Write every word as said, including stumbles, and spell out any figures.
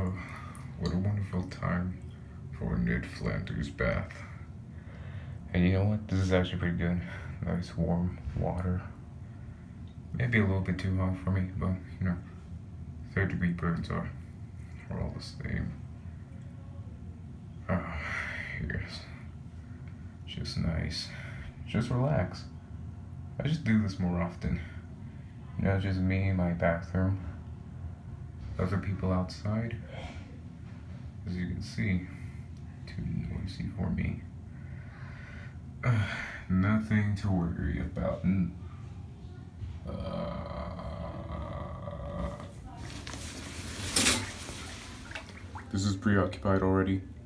Oh, what a wonderful time for a Ned Flanders bath. And you know what? This is actually pretty good. Nice warm water. Maybe a little bit too hot for me, but you know, third degree burns are, are all the same. Ah, yes. Just nice. Just relax. I should do this more often. You know, just me in my bathroom. Other people outside. As you can see, too noisy for me. Uh, nothing to worry about. Uh, this is preoccupied already.